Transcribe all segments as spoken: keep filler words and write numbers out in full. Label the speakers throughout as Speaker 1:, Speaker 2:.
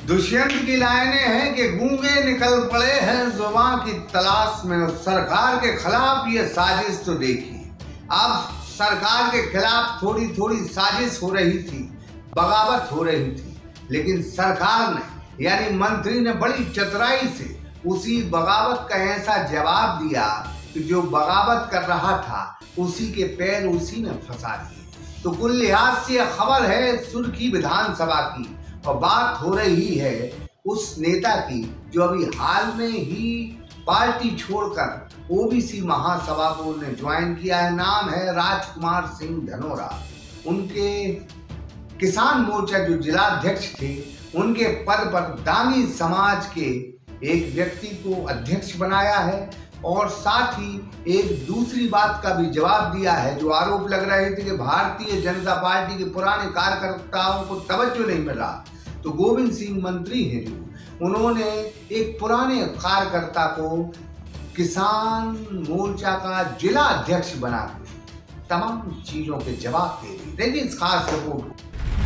Speaker 1: दुष्यंत की लाइनें हैं कि गूंगे निकल पड़े हैं जुबान की तलाश में। सरकार के खिलाफ ये साजिश तो देखी। अब सरकार के खिलाफ थोड़ी थोड़ी साजिश हो रही थी, बगावत हो रही थी, लेकिन सरकार ने यानी मंत्री ने बड़ी चतुराई से उसी बगावत का ऐसा जवाब दिया कि जो बगावत कर रहा था उसी के पैर उसी ने फंसा दिए। तो कुल लिहाज से खबर है सुर्खी विधानसभा की, और बात हो रही है उस नेता की जो अभी हाल में ही पार्टी छोड़कर ओबीसी महासभा को उन्होंने ज्वाइन किया है। नाम है राजकुमार सिंह धनोरा। उनके किसान मोर्चा जो जिलाध्यक्ष थे, उनके पद पर दानी समाज के एक व्यक्ति को अध्यक्ष बनाया है, और साथ ही एक दूसरी बात का भी जवाब दिया है। जो आरोप लग रहे थे कि भारतीय जनता पार्टी के पुराने कार्यकर्ताओं को तवज्जो नहीं मिल रहा, तो गोविंद सिंह मंत्री हैं जो उन्होंने एक पुराने कार्यकर्ता को किसान मोर्चा का जिला अध्यक्ष बना तमाम चीजों के जवाब दे दिए। देखिए इस खास रिपोर्ट को।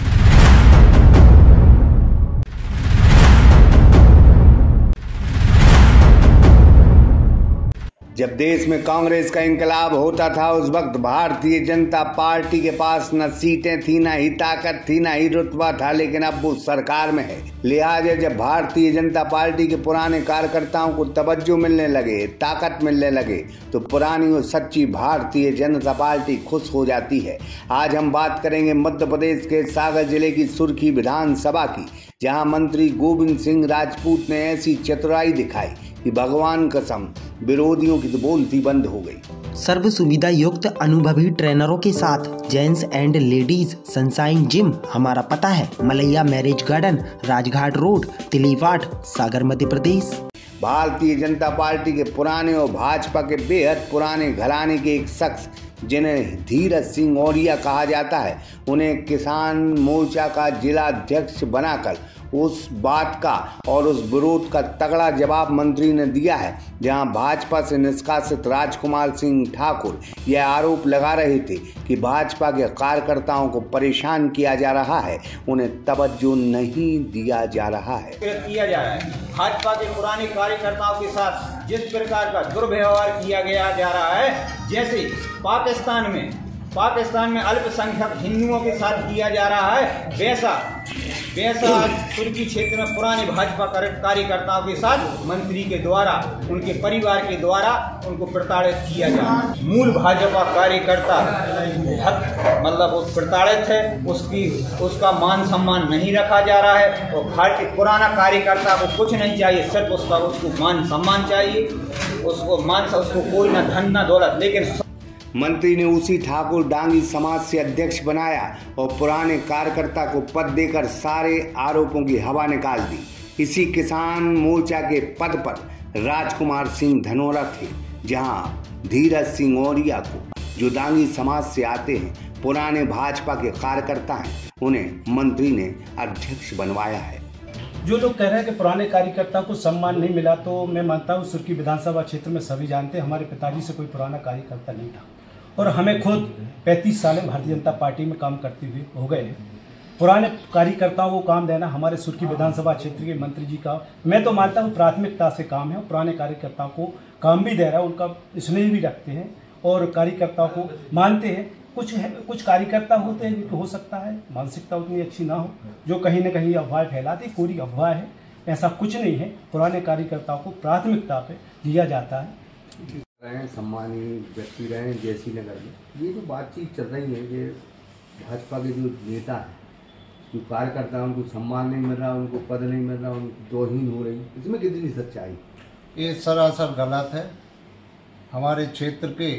Speaker 1: जब देश में कांग्रेस का इंकलाब होता था उस वक्त भारतीय जनता पार्टी के पास न सीटें थी, न ही ताकत थी, न ही रुतबा था, लेकिन अब वो सरकार में है। लिहाजा जब भारतीय जनता पार्टी के पुराने कार्यकर्ताओं को तवज्जो मिलने लगे, ताकत मिलने लगे, तो पुरानी और सच्ची भारतीय जनता पार्टी खुश हो जाती है। आज हम बात करेंगे मध्य प्रदेश के सागर जिले की सुर्खी विधानसभा की, जहां मंत्री गोविंद सिंह राजपूत ने ऐसी चतुराई दिखाई कि भगवान कसम विरोधियों की तो बोलती बंद हो गई।
Speaker 2: सर्व सुविधा युक्त अनुभवी ट्रेनरों के साथ gents and ladies sunshine gym. हमारा पता है Malaiya marriage garden, Rajghat road, Tiliwat, Sagar, Madhya Pradesh.
Speaker 1: Bharatiya Janata party के पुराने और भाजपा के बेहद पुराने घराने के एक शख्स जिन्हें धीरज सिंह औरिया कहा जाता है, उन्हें किसान मोर्चा का जिला अध्यक्ष बनाकर उस बात का और उस विरोध का तगड़ा जवाब मंत्री ने दिया है। जहां भाजपा से निष्कासित राजकुमार सिंह ठाकुर यह आरोप लगा रहे थे कि भाजपा के कार्यकर्ताओं को परेशान किया जा रहा है, उन्हें तवज्जो नहीं दिया जा रहा है
Speaker 3: किया जा रहा है। भाजपा के पुराने कार्यकर्ताओं के साथ जिस प्रकार का दुर्व्यवहार किया गया जा रहा है, जैसे पाकिस्तान में पाकिस्तान में अल्पसंख्यक हिंदुओं के साथ किया जा रहा है, वैसा वैसा सुर्खी क्षेत्र में पुराने भाजपा कार्यकर्ताओं के साथ मंत्री के द्वारा, उनके परिवार के द्वारा उनको प्रताड़ित किया जा रहा है। मूल भाजपा कार्यकर्ता मतलब उस प्रताड़ित है, उसकी उसका मान सम्मान नहीं रखा जा रहा है, और भारतीय पुराना कार्यकर्ता को कुछ नहीं चाहिए, सिर्फ उसका उसको मान सम्मान चाहिए, उसको मान उसको कोई ना धन ना दौलत। लेकिन
Speaker 1: मंत्री ने उसी ठाकुर डांगी समाज से अध्यक्ष बनाया और पुराने कार्यकर्ता को पद देकर सारे आरोपों की हवा निकाल दी। इसी किसान मोर्चा के पद पर राजकुमार सिंह धनोरा थे, जहां धीरज सिंह औरिया को जो डांगी समाज से आते हैं, पुराने भाजपा के कार्यकर्ता हैं, उन्हें मंत्री ने अध्यक्ष बनवाया है।
Speaker 4: जो लोग कह रहे हैं कि पुराने कार्यकर्ता को सम्मान नहीं मिला, तो मैं मानता हूँ सुर्खी विधानसभा क्षेत्र में सभी जानते हैं हमारे पिताजी से कोई पुराना कार्यकर्ता नहीं था, और हमें खुद पैंतीस साल भारतीय जनता पार्टी में काम करते हुए हो गए हैं। पुराने कार्यकर्ताओं को काम देना हमारे सुर्खी विधानसभा क्षेत्र के मंत्री जी का, मैं तो मानता हूँ, प्राथमिकता से काम है। पुराने कार्यकर्ताओं को काम भी दे रहा है, उनका स्नेह भी रखते हैं और कार्यकर्ताओं को मानते हैं। कुछ है, कुछ कार्यकर्ता होते हैं जिनको हो सकता है मानसिकता उतनी अच्छी ना हो, जो कहीं ना कहीं अफवाह फैलाते, पूरी अफवाह है, ऐसा कुछ नहीं है। पुराने कार्यकर्ताओं को प्राथमिकता पे लिया जाता है।
Speaker 1: रहे सम्मानीय व्यक्ति रहे जैसी नगर में, ये जो बातचीत चल रही है कि भाजपा के जो नेता हैं, जो कार्यकर्ता हैं, उनको सम्मान नहीं मिल रहा, उनको पद नहीं मिल रहा, उनको तौहीन हो रही, इसमें कितनी सच्चाई?
Speaker 5: ये सरासर गलत है। हमारे क्षेत्र के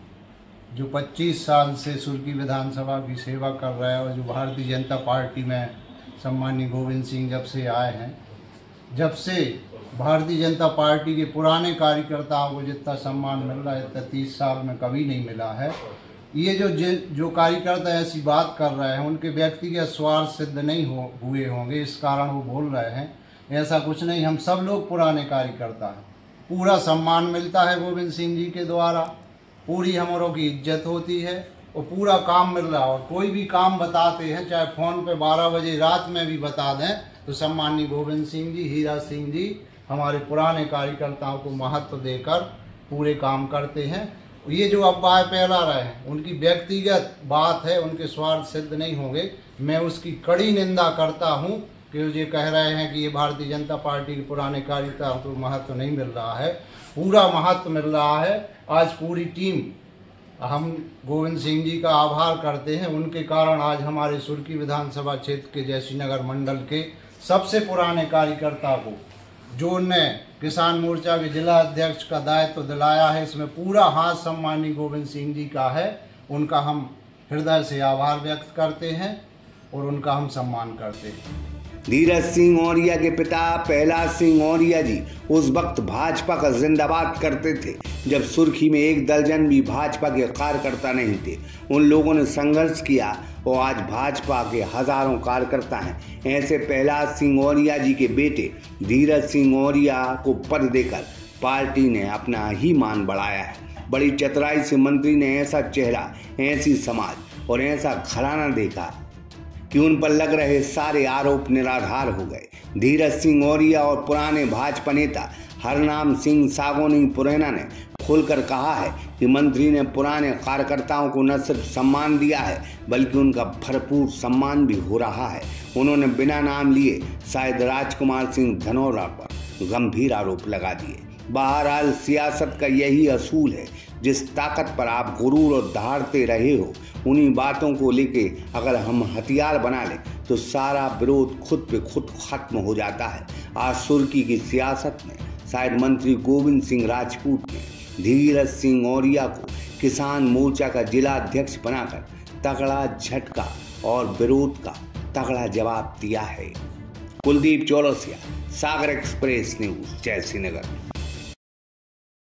Speaker 5: जो पच्चीस साल से सुर्खी विधानसभा की सेवा कर रहे हैं और जो भारतीय जनता पार्टी में सम्मानीय गोविंद सिंह जब से आए हैं, जब से भारतीय जनता पार्टी के पुराने कार्यकर्ताओं को जितना सम्मान मिल रहा है इतना तीस साल में कभी नहीं मिला है। ये जो जो कार्यकर्ता ऐसी बात कर रहे हैं, उनके व्यक्तिगत स्वार्थ सिद्ध नहीं हो हुए होंगे, इस कारण वो बोल रहे हैं। ऐसा कुछ नहीं, हम सब लोग पुराने कार्यकर्ता हैं, पूरा सम्मान मिलता है गोविंद सिंह जी के द्वारा, पूरी हमारों की इज्जत होती है और पूरा काम मिल रहा है। और कोई भी काम बताते हैं, चाहे फ़ोन पे बारह बजे रात में भी बता दें, तो सम्माननीय गोविंद सिंह जी, हीरा सिंह जी हमारे पुराने कार्यकर्ताओं को महत्व देकर पूरे काम करते हैं। ये जो अफवाह फैला रहे हैं उनकी व्यक्तिगत बात है, उनके स्वार्थ सिद्ध नहीं होंगे। मैं उसकी कड़ी निंदा करता हूँ कि ये कह रहे हैं कि ये भारतीय जनता पार्टी के पुराने कार्यकर्ताओं को महत्व नहीं मिल रहा है। पूरा महत्व मिल रहा है। आज पूरी टीम, हम गोविंद सिंह जी का आभार करते हैं, उनके कारण आज हमारे सुर्खी विधानसभा क्षेत्र के जयश्रीनगर मंडल के सबसे पुराने कार्यकर्ता को, जो उनने किसान मोर्चा के जिला अध्यक्ष का दायित्व दिलाया है, इसमें पूरा हाथ सम्माननीय गोविंद सिंह जी का है। उनका हम हृदय से आभार व्यक्त करते हैं और उनका हम सम्मान करते हैं।
Speaker 1: धीरज सिंह औरिया के पिता प्रहलाद सिंह औरिया जी उस वक्त भाजपा का जिंदाबाद करते थे जब सुर्खी में एक दर्जन भी भाजपा के कार्यकर्ता नहीं थे। उन लोगों ने संघर्ष किया और आज भाजपा के हजारों कार्यकर्ता हैं। ऐसे प्रहलाद सिंह औरिया जी के बेटे धीरज सिंह औरिया को पद देकर पार्टी ने अपना ही मान बढ़ाया है। बड़ी चतुराई से मंत्री ने ऐसा चेहरा, ऐसी समाज और ऐसा घराना देखा कि उन पर लग रहे सारे आरोप निराधार हो गए। धीरज सिंह औरिया और पुराने भाजपा नेता हरनाम सिंह सागोनी पुरैना ने खुलकर कहा है कि मंत्री ने पुराने कार्यकर्ताओं को न सिर्फ सम्मान दिया है बल्कि उनका भरपूर सम्मान भी हो रहा है। उन्होंने बिना नाम लिए शायद राजकुमार सिंह धनोरा पर गंभीर आरोप लगा दिए। बहरहाल सियासत का यही असूल है, जिस ताकत पर आप गुरूर और दहाड़ते रहे हो उन्हीं बातों को लेके अगर हम हथियार बना लें तो सारा विरोध खुद पे खुद खत्म हो जाता है। आज सुर्खी की सियासत में शायद मंत्री गोविंद सिंह राजपूत ने धीरज सिंह औरिया को किसान मोर्चा का जिला अध्यक्ष बनाकर तगड़ा झटका और विरोध का तगड़ा जवाब दिया है। Kuldeep Chaurasia, Sagar express news, जयश्रीनगर।